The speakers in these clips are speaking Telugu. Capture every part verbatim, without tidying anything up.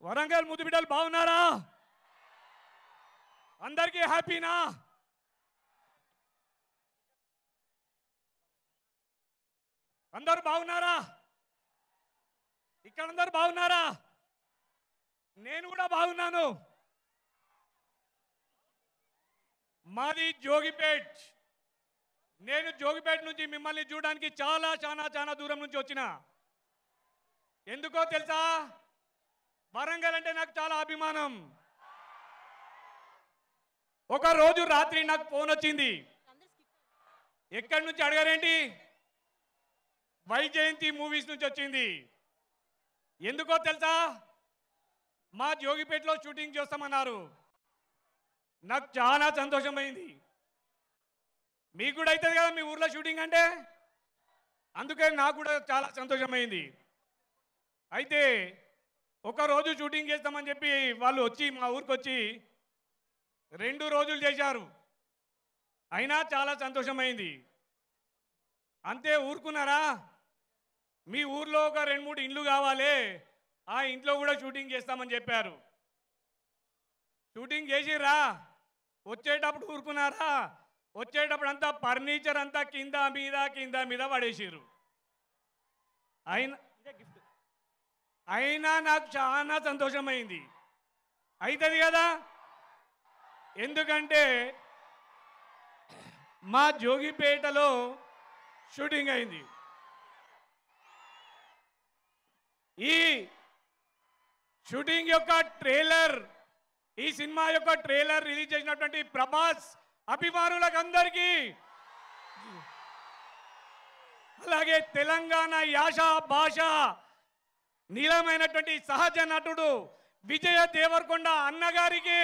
వరంగల్ ముద్దు బిడ్డలు బాగున్నారా? అందరికీ హ్యాపీనా? అందరూ బాగున్నారా? ఇక్కడ అందరూ బాగున్నారా? నేను కూడా బాగున్నాను. మాది జోగిపేట్. నేను జోగిపేట నుంచి మిమ్మల్ని చూడడానికి చాలా చాలా చాలా దూరం నుంచి వచ్చిన. ఎందుకో తెలుసా? వరంగల్ అంటే నాకు చాలా అభిమానం. ఒక రోజు రాత్రి నాకు ఫోన్ వచ్చింది. ఎక్కడి నుంచి అడగారేంటి? వైజయంతి మూవీస్ నుంచి వచ్చింది. ఎందుకో తెలుసా? మా జోగిపేటలో షూటింగ్ చేస్తామన్నారు. నాకు చాలా సంతోషమైంది. మీకు కూడా అవుతుంది కదా మీ ఊర్లో షూటింగ్ అంటే, అందుకే నాకు కూడా చాలా సంతోషమైంది. అయితే ఒకరోజు షూటింగ్ చేస్తామని చెప్పి వాళ్ళు వచ్చి మా ఊరికి వచ్చి రెండు రోజులు చేశారు. అయినా చాలా సంతోషమైంది. అంతే ఊరుకున్నారా? మీ ఊర్లో ఒక రెండు మూడు ఇండ్లు కావాలి, ఆ ఇంట్లో కూడా షూటింగ్ చేస్తామని చెప్పారు. షూటింగ్ చేసిర్రా? వచ్చేటప్పుడు ఊరుకున్నారా? వచ్చేటప్పుడు అంతా ఫర్నిచర్ అంతా కింద మీద కింద మీద పడేసిర్రు. అయినా అయినా నాకు చాలా సంతోషమైంది. అవుతుంది కదా, ఎందుకంటే మా జోగిపేటలో షూటింగ్ అయింది. ఈ షూటింగ్ యొక్క ట్రైలర్, ఈ సినిమా యొక్క ట్రైలర్ రిలీజ్ చేసినటువంటి ప్రభాస్ అభిమానులకు అందరికీ, అలాగే తెలంగాణ యాస భాష నీలమైనటువంటి సహజ నటుడు విజయ దేవరకొండ అన్నగారికి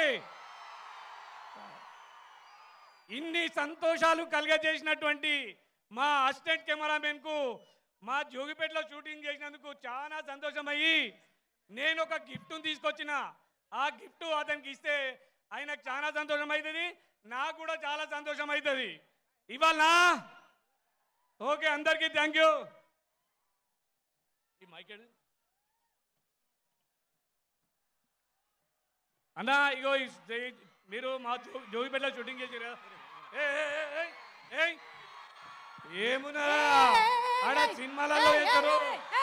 ఇన్ని సంతోషాలు కలిగజేసినటువంటి మా అసిస్టెంట్ కెమెరామెన్ కు మా జోగిపేటలో షూటింగ్ చేసినందుకు చాలా సంతోషమయ్యి నేను ఒక గిఫ్ట్ తీసుకొచ్చిన. ఆ గిఫ్ట్ అతనికి ఇస్తే ఆయనకు చాలా సంతోషం అవుతుంది, నాకు కూడా చాలా సంతోషం అవుతుంది. ఇవాళ ఓకే, అందరికీ థ్యాంక్ యూ. ఈ మైక్ అన్నా, ఇగో మీరు మా జోగిపేటలో షూటింగ్ చేసారు కదా, ఏమున్నా ఆడ సినిమాలలో చేస్తారు,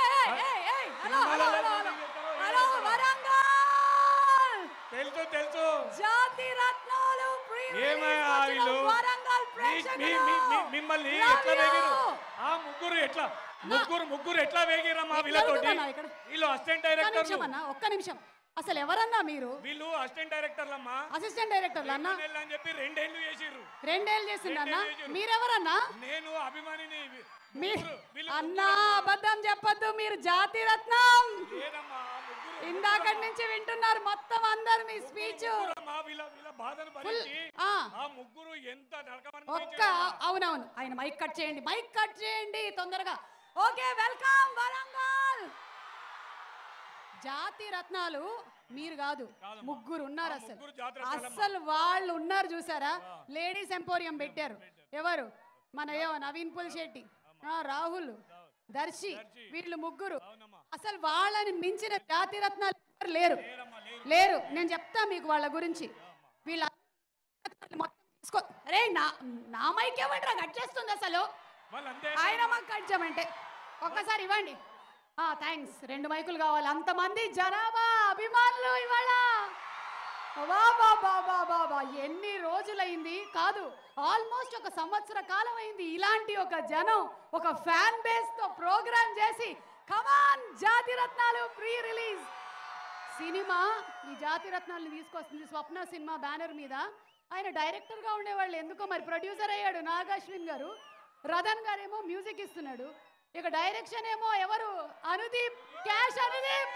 తెలుసు తెలుసు. ఏమయ్యా వీళ్ళు మిమ్మల్ని ఎట్లా వేగిరు? ఆ ముగ్గురు ఎట్లా ముగ్గురు ముగ్గురు ఎట్లా వేగిరమ్మా వీళ్ళతోటి? వీళ్ళు అసిస్టెంట్ డైరెక్టర్. ఒక్క నిమిషం, అసలు ఎవరన్నా మీరు? వీళ్ళు అసిస్టెంట్ డైరెక్టర్లమ్మా. అసిస్టెంట్ డైరెక్టర్లు అన్న అని చెప్పి రెండేళ్ళు చేసిర్రు. రెండేళ్ళు చేసిందన్నా. మీరెవరన్నా? నేను అభిమానిని. అన్నా అబద్ధం చెప్పొద్దు, మీరు జాతి రత్నం. ఇందాకటి నుంచి వింటున్నారు మొత్తం అందరు మీ స్పీచ్. ముగ్గురు ఎంత ఒక్క అవునవును, ఆయన మైక్ కట్ చేయండి, మైక్ కట్ చేయండి తొందరగా. Okay, welcome Warangal. జాతి రత్నాలు మీరు కాదు, ముగ్గురు ఉన్నారు. అసలు అసలు వాళ్ళు ఉన్నారు చూసారా? లేడీస్ ఎంపోరియం పెట్టారు. ఎవరు? మన ఏవో నవీన్ పుల్శెట్టి, రాహుల్, దర్శి, వీళ్ళు ముగ్గురు. అసలు వాళ్ళని మించిన జాతి రత్నాలు లేరు లేరు నేను చెప్తా మీకు వాళ్ళ గురించి. వీళ్ళ మొత్తం తీసుకో. అరే నా నా మైక్ ఏమంటారా కట్ చేస్తుంది అసలు? ఆయన మాకు కట్ చేయమంటే ఒక్కసారి ఇవ్వండి. థ్యాంక్స్. రెండు మైకులు కావాలి. అంతమంది జనాభా అభిమానులు ఇవాళ. బాబా బాబా బాబా ఎన్ని రోజులైంది కాదు, ఆల్మోస్ట్ ఒక సంవత్సర కాలం అయింది ఇలాంటి ఒక జనం, ఒక ఫ్యాన్ బేస్ తో ప్రోగ్రామ్ చేసి. కమాన్, జాతి రత్నాలు ప్రీ రిలీజ్ సినిమా. ఈ జాతి రత్నాలను తీసుకొస్తుంది స్వప్న సినిమా బ్యానర్ మీద. ఆయన డైరెక్టర్ గా ఉండేవాళ్ళు, ఎందుకో మరి ప్రొడ్యూసర్ అయ్యాడు నాగ్ అశ్విన్ గారు. రతన్ గారేమో మ్యూజిక్ ఇస్తున్నాడు. ఇక డైరెక్షన్ ఏమో ఎవరు? అనుదీప్, క్యాష్ అనుదీప్.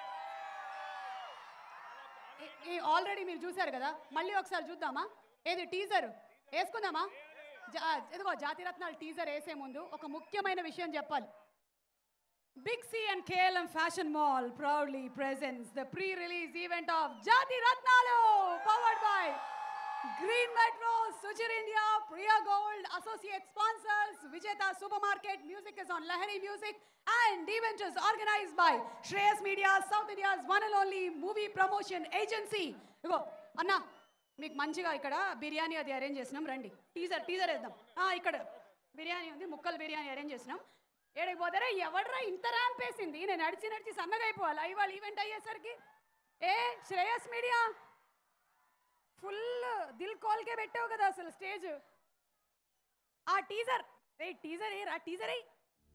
ఆల్రెడీ మీరు చూసారు కదా, మళ్ళీ ఒకసారి చూద్దామా? ఏది టీజర్ వేసుకుందామా? ఎదుగో జాతి రత్నాలు టీజర్ వేసే ముందు ఒక ముఖ్యమైన విషయం చెప్పాలి. Big C and K L M Fashion Mall proudly presents the pre-release event of Jati Ratnalu, powered by Green Metro, Suchir India, Priya Gold, associate sponsors, Vijeta Supermarket, music is on Lahari Music, and event is organized by Shreyas Media, South India's one and only movie promotion agency. Igo, Anna, మీకు మంచిగా ఇక్కడ బిర్యానీ అది అరేంజ్ చేసినాం రండి టీజర్ టీజర్ వేద్దాం ఇక్కడ బిర్యానీ ఉంది ముక్కలు బిర్యానీ అరేంజ్ చేసినాం ఏడకి పోతారా ఎవడరా ఇంత ర్యాంప్ వేసింది నేను నడిచి నడిచి సన్నగా అయిపోవాలి ఇవాళ ఈవెంట్ అయ్యేసరికి ఏ శ్రేయస్ మీడియా ఫుల్ దిల్ కాల్కే పెట్టావు కదా అసలు స్టేజ్ ఆ టీజర్ రే టీజర్ ఏ రా టీజర్ ఏ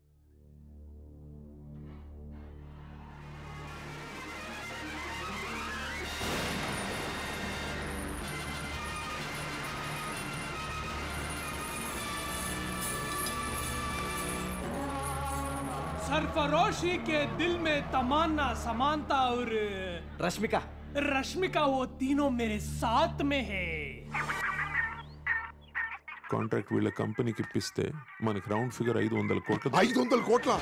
सरफरोशी के दिल में तमन्ना समानता और रश्मिका रश्मिका वो तीनों मेरे साथ में है కాంట్రాక్ట్ వీళ్ళ కంపెనీకి ఇప్పిస్తే మనకి రౌండ్ ఫిగర్ ఐదు వందల కోట్లు ఐదు వందల కోట్ల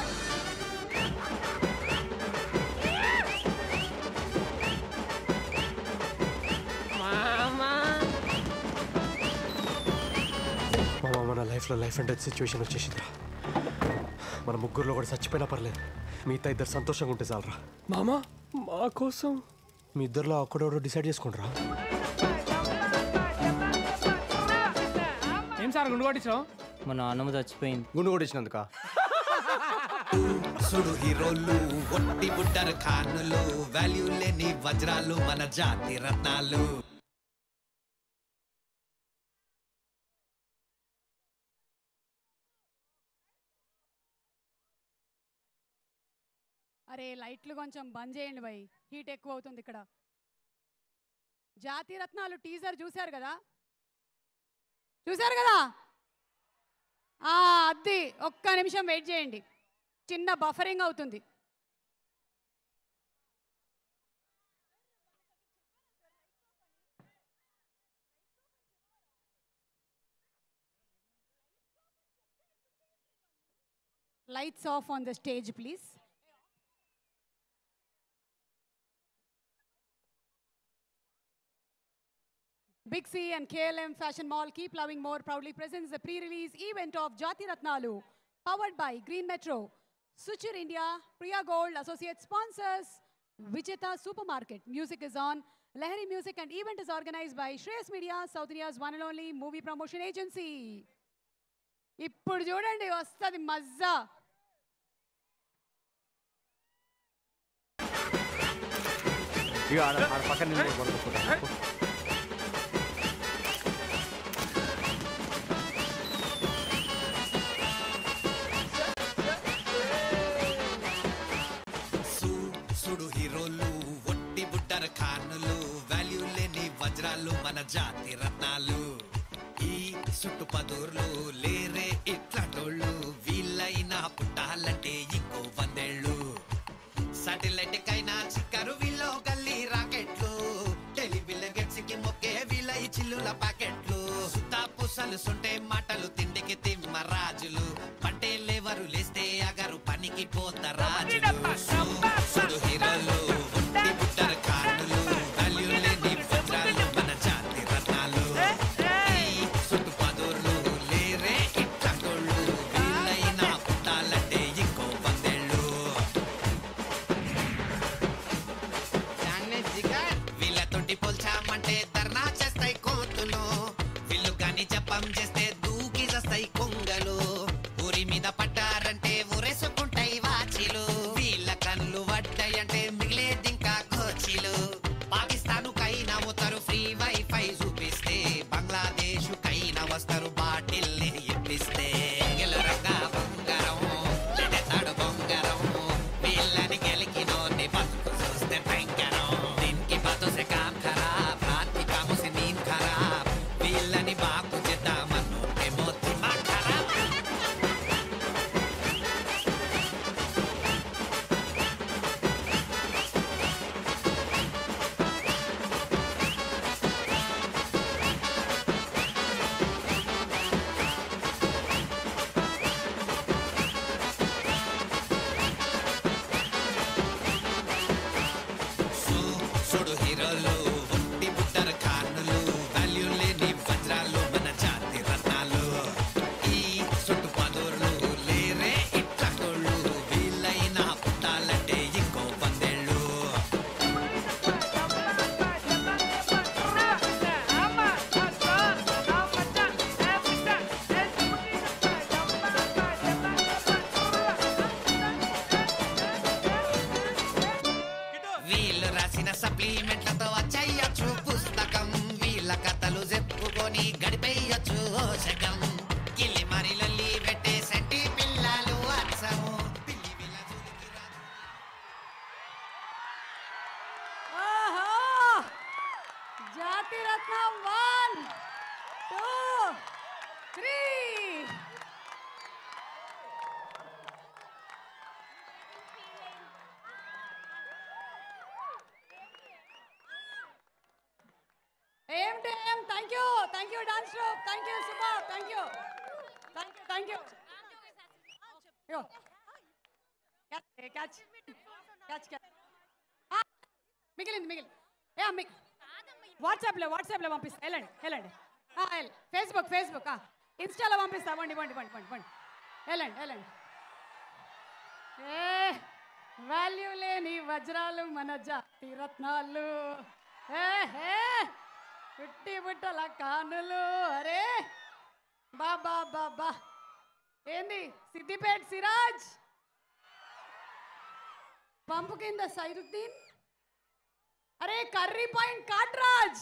మన లైఫ్లో లైఫ్ అండ్ డెత్ సిచ్యువేషన్ వచ్చేసిందిరా మన ముగ్గురులో కూడా చచ్చిపోయినా పర్లేదు మిగతా ఇద్దరు సంతోషంగా ఉంటే చాలరా మామా మా కోసం మీ ఇద్దరులో ఒక్కడెవడో డిసైడ్ చేసుకుంటారా ఏం సార్ గుండు కొట్టించావు మా నాన్నమ్మ చచ్చిపోయింది గుండు కొట్టించినందుక సుడు హీరోలు ఒట్టి బుడ్డర్ ఖానులు వాల్యూ లేని వజ్రాలు మన జాతి రత్నాలు అరే లైట్లు కొంచెం బంద్ చేయండి భయ్ హీట్ ఎక్కువ అవుతుంది ఇక్కడ జాతి రత్నాలు టీజర్ చూశారు కదా చూశారు కదా అది ఒక్క నిమిషం వెయిట్ చేయండి చిన్న బఫరింగ్ అవుతుంది lights off on the stage please Big C and K L M Fashion Mall Keep Loving More proudly presents the pre-release event of Jati Ratnalu, powered by Green Metro, Suchir India, Priya Gold, associate sponsors, Vijeta Supermarket. Music is on Lahari Music and event is organized by Shreyas Media, South India's one and only movie promotion agency. ఇప్పుడు చూడండి వస్తుంది మజ్జా పక్కన సుడు హీరోలు ఒట్టి బుడ్డర్ ఖానులు వాల్యూ లేని వజ్రాలు మన జాతి రత్నాలు ఈ సుట్టు పదూర్లు లేరే ఇట్లాటోళ్ళు వీళ్ళైనా పుట్టాలంటే ఇంకో వందేళ్ళు సాటిలైట్ కైనా చిక్కరు వీళ్ళు గల్లీ రాకెట్లు టెలివిజన్ గెట్స్ కి మొక్కే వీళ్ళ ఈ చిల్లుల ప్యాకెట్లు సుతా పుసలు సొంటే మాటలు తిండికి తిమ్మ రాజులు పంటే లేవరు లేస్తే అగరు పనికి పోత రాజులు సుడు హీరోలు ఒట్టి బుట్టరు కానులు వాల్యూ లేని వజ్రాలు మన జాతి రత్నాలు ఈ సుట్టు పదూర్లు లేరే ఇట్లాటోళ్ళు వీళ్ళైనా పుట్టాలంటే ఇంకో వందేళ్ళు వీళ్ళతోటి పోల్చామంటే ధర్నా చేస్తాయి కోతులు వీళ్ళు గాని జపం చేస్తే దూకి చేస్తాయి కొంగలు ఊరి మీద పట్టారంటే ఊరేసుకుంటాయి వాచిలు వీళ్ళ కళ్ళు వడ్డాయంటే మిగిలేది ఇంకా కోచిలు పాకిస్తాన్ కైనా పోతారు ఫ్రీ వైఫై చూపిస్తే బంగ్లాదేశ్ కైనా వస్తారు బాటిల్ ఇప్పిస్తే గెలరగా బంగారం లెడతాడు బంగారం వీళ్ళని గెలికినోని బతుకు చూస్తే భయంకరం దీనికి బాతో సే కామ్ ఖరాబ్ రాత్రి కాము సే నీంద్ ఖరాబ్ వీళ్ళని బాగు చేద్దామను ఏమో దిమాగ్ ఖరాబ్ సుడు హీరోలు ఒట్టి బుట్టరు ఖానులు వాల్యూ చదివిన సప్లిమెంట్లతో వచ్చేయచ్చు పుస్తకం వీళ్ళ కథలు చెప్పుకొని గడిపేయచ్చు శకం కిల్లి మరి లల్లి పెట్టే సంటి పిల్లలు అచ్చము జాతి రత్నం వన్ టూ త్రీ ఏం ఏం thank you thank you dance group thank you Suma thank you thank you thank you yo catch catch catch మిగిలింది మిగిలింది ఏ మిగి వాట్సాప్లో వాట్సాప్లో పంపిస్తా వెళ్ళండి వెళ్ళండి ఫేస్బుక్ ఫేస్బుక్ ఇన్స్టాలో పంపిస్తా వండి వండి వండి వండి వండి వెళ్ళండి వెళ్ళండి ఏ వాల్యూ లేని వజ్రాలు మన జాతి రత్నాలు ఏ హే పుట్టి బుట్టల కానులు అరే బాబా బాబా ఏంది సిద్దిపేట సిరాజ్ పంపు కింద సైరుద్దీన్ అరే కర్రీ పాయింట్ కాట్రాజ్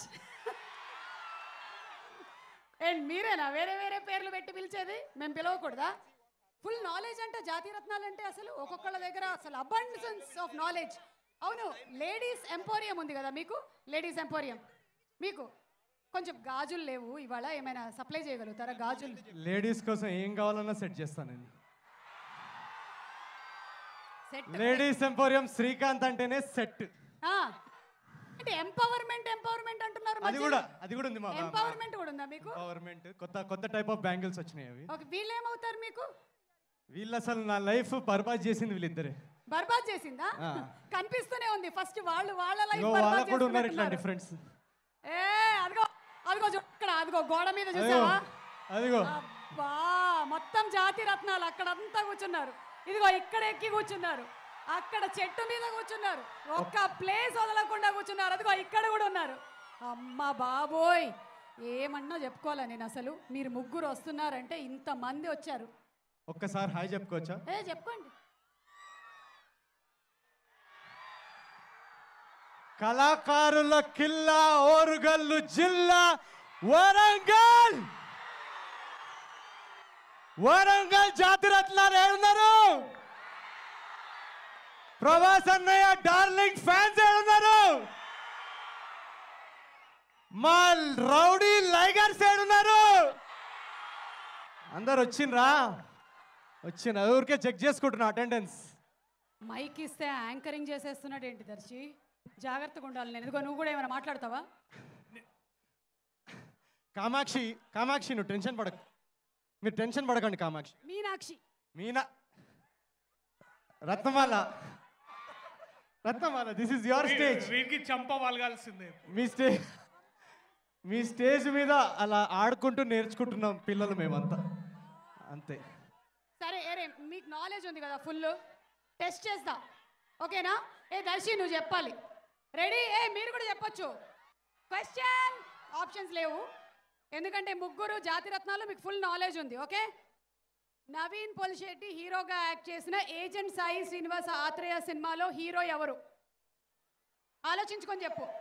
అండ్ మీరేనా వేరే వేరే పేర్లు పెట్టి పిలిచేది మేము పిలవకూడదా ఫుల్ నాలెడ్జ్ అంటే జాతి రత్నాలు అంటే అసలు ఒక్కొక్కళ్ళ దగ్గర అసలు అబండెన్స్ ఆఫ్ నాలెడ్జ్ అవును లేడీస్ ఎంపోరియం ఉంది కదా మీకు లేడీస్ ఎంపోరియం మీకు కొంచెం గాజులు లేవు ఇవాళ ఏమైనా సప్లై చేయగలుగుతారా గాజులు లేడీస్ కోసం ఏం కావాలన్నా సెట్ చేస్తాను నేను సెట్ లేడీస్ ఎంపోరియం శ్రీకాంత్ అంటేనే సెట్ అంటే ఎంపవర్మెంట్ ఎంపవర్మెంట్ అంటున్నారు అది కూడా అది కూడా ఉంది మా ఎంపవర్మెంట్ కూడా ఉందా మీకు ఎంపవర్మెంట్ కొత్త కొత్త టైప్ ఆఫ్ బ్యాంగిల్స్ వచ్చినాయి అవి ఓకే వీళ్ళు ఏమవుతారు మీకు వీళ్ళు అసలు నా లైఫ్ బర్బాద్ చేసింది వీళ్ళిద్దరే బర్బాద్ చేసిందా కనిపిస్తూనే ఉంది ఫస్ట్ వాళ్ళు వాళ్ళ లైఫ్ వాళ్ళ బర్బాద్ కూడా ఉన్నారు ఇట్లా చేస్తున్నారు డిఫరెన్స్ ఏ అదిగో అదిగో చూడు ఇక్కడ అదిగో గోడ మీద చూసావా అదిగో అబ్బా మొత్తం జాతి రత్నాలు అక్కడంతా కూర్చున్నారు ఇదిగో ఇక్కడ ఎక్కి కూర్చున్నారు అక్కడ చెట్టు మీద కూర్చున్నారు ఒక్క ప్లేస్ వదలకుండా కూర్చున్నారు అదిగో ఇక్కడ కూడా ఉన్నారు అమ్మ బాబోయ్ ఏమన్నా చెప్పుకోవాలా నేను అసలు మీరు ముగ్గురు వస్తున్నారంటే ఇంతమంది వచ్చారు ఒక్కసారి హాయ్ చెప్పుకోవచ్చా ఏ చెప్పుకోండి కళాకారుల కిల్లా ఓరుగల్లు జిల్లా వరంగల్ వరంగల్ జాతి రత్నాలు ఏడున్నారు ప్రభాస్ అన్నయ్య డార్లింగ్ ఫ్యాన్స్ ఏడున్నారు మా రౌడీ లైగర్స్ ఏడున్నారు అందరు వచ్చిండ్రా వచ్చిన ఊరికే చెక్ చేసుకుంటున్నా అటెండెన్స్ మైక్ ఇస్తే యాంకరింగ్ చేసేస్తున్నాడు ఏంటి దర్శి జాగ్రత్తగా ఉండాలి నేను ఇదిగో నువ్వు కూడా ఏమైనా మాట్లాడతావా కామాక్షి కామాక్షి నువ్వు టెన్షన్ పడకు మీరు టెన్షన్ పడకండి Kamakshi Meenakshi Meena Ratnamala Ratnamala this is your stage వీరికి చంప వలగాల్సిందే మీ స్టేజ్ మీ స్టేజ్ మీద అలా ఆడుకుంటూ నేర్చుకుంటున్నాం పిల్లలు మేమంతా అంతే సరే ఏరే మీకు నాలెడ్జ్ ఉంది కదా ఫుల్ టెస్ట్ చేస్తా ఓకేనా ఏ దర్శి నువ్వు చెప్పాలి రెడీ ఏ మీరు కూడా చెప్పొచ్చు క్వశ్చన్ ఆప్షన్స్ లేవు ఎందుకంటే ముగ్గురు జాతి రత్నాలు మీకు ఫుల్ నాలెడ్జ్ ఉంది ఓకే నవీన్ పొలిశెట్టి హీరోగా యాక్ట్ చేసిన ఏజెంట్ సాయి శ్రీనివాస ఆత్రేయ సినిమాలో హీరో ఎవరు ఆలోచించుకొని చెప్పు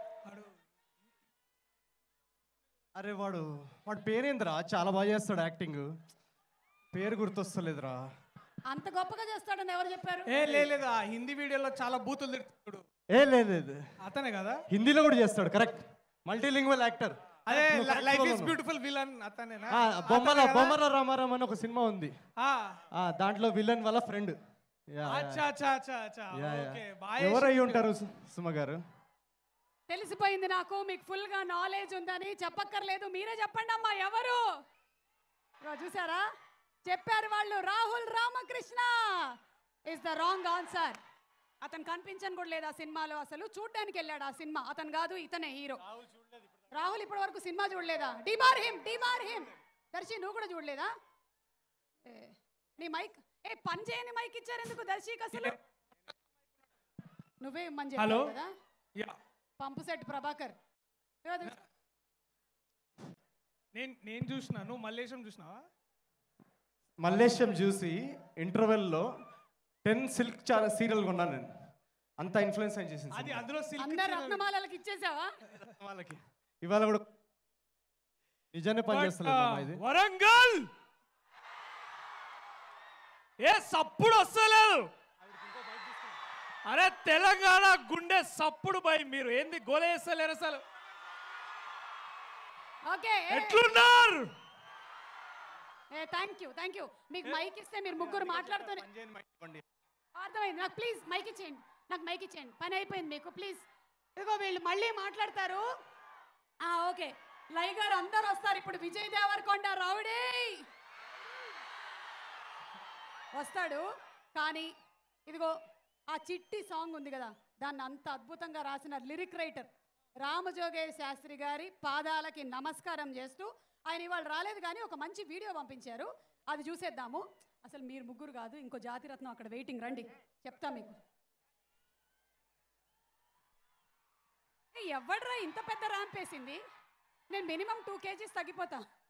అరే వాడు వాడు పేరేంద్రా చాలా బాగా చేస్తాడు యాక్టింగ్ పేరు గుర్తొస్తలేదురా అంత గొప్పగా చేస్తాడని ఎవరు చెప్పారు ఏ లేదు ఆ హిందీ వీడియోలో చాలా బూతులు తిడుతాడు ఏ లేదు అతనే కదా హిందీలో కూడా చేస్తాడు కరెక్ట్ మల్టీలింగ్వల్ యాక్టర్ అదే లైఫ్ ఇస్ బ్యూటిఫుల్ విలన్ అతనేనా బొమ్మల బొమ్మల రామారాం అని ఒక సినిమా ఉంది ఆ ఆ దాంట్లో విలన్ వాళ్ళ ఫ్రెండ్ అచ్చా అచ్చా అచ్చా అచ్చా ఓకే బాయ్ ఎవరు అయి ఉంటారు సుమ గారు తెలిసిపోయింది నాకు మీకు ఫుల్ గా నాలెడ్జ్ ఉందని చెప్పక్కర్లేదు మీరే చెప్పండి అమ్మా ఎవరు ఇగో చూసారా చెప్పారు వాళ్ళు Rahul Ramakrishna is the wrong answer అతను కనిపించని కూడా లేదు ఆ సినిమాలో అసలు చూడ్డానికి వెళ్ళాడు ఆ సినిమా అతను కాదు ఇతనే హీరో రాహుల్ ఇప్పటి వరకు సినిమా చూడలేదా డిమార్ హిమ్ డిమార్ హిమ్ దర్శి నువ్వు కూడా చూడలేదా నీ మైక్ ఏ పని చేయని మైక్ ఇచ్చారు ఎందుకు దర్శికి అసలు నువ్వే ఇమ్మని చెప్పావు కదా పంపు సెట్ ప్రభాకర్ నేను నేను చూసినా నువ్వు మల్లేశం చూసినావా మల్లేశం చూసి ఇంటర్వెల్లో టెన్ సిల్క్ చాలా సీరియల్ కొన్నాను నేను అంత ఇన్ఫ్లుయెన్స్ అని చేసింది అది అందులో సిల్క్ అందరు రత్నమాలకి ఇచ్చేసావా వాళ్ళకి ఇవాళ కూడా నిజాన్ని పనిచేస్తలేదు మామ ఇది. వరంగల్ ఏ సప్పుడు వస్తలేదు. అరే తెలంగాణ గుండె సప్పుడు బై మీరు ఏంది గోలేస్తలేరు అసలు. ఓకే ఎట్లున్నారు? ఏ థ్యాంక్ యూ థ్యాంక్ యూ. మీకు మైక్ ఇస్తే మీరు ముగ్గురు మాట్లాడుతూనే అర్థమైంది నాకు. ప్లీజ్ మైక్ ఇచ్చేయండి, నాకు మైక్ ఇచ్చేయండి. పని అయిపోయింది మీకు. ప్లీజ్ ఇదిగో వీళ్ళు మళ్ళీ మాట్లాడతారు. ఓకే లై గారు అందరు వస్తారు ఇప్పుడు. విజయ్ దేవరకొండ రౌడీ వస్తాడు. కానీ ఇదిగో ఆ చిట్టి సాంగ్ ఉంది కదా, దాన్ని అంత అద్భుతంగా రాసిన లిరిక్ రైటర్ రామజోగయ్య శాస్త్రి గారి పాదాలకి నమస్కారం చేస్తూ, ఆయన ఇవాళ రాలేదు కానీ ఒక మంచి వీడియో పంపించారు, అది చూసేద్దాము. అసలు మీరు ముగ్గురు కాదు, ఇంకో జాతిరత్నం అక్కడ వెయిటింగ్, రండి చెప్తా మీకు. ఎవడ్రా ఇంత పెద్ద ర్యాంప్ వేసింది? నేను మినిమం టూ కేజీస్ తగ్గిపోతా.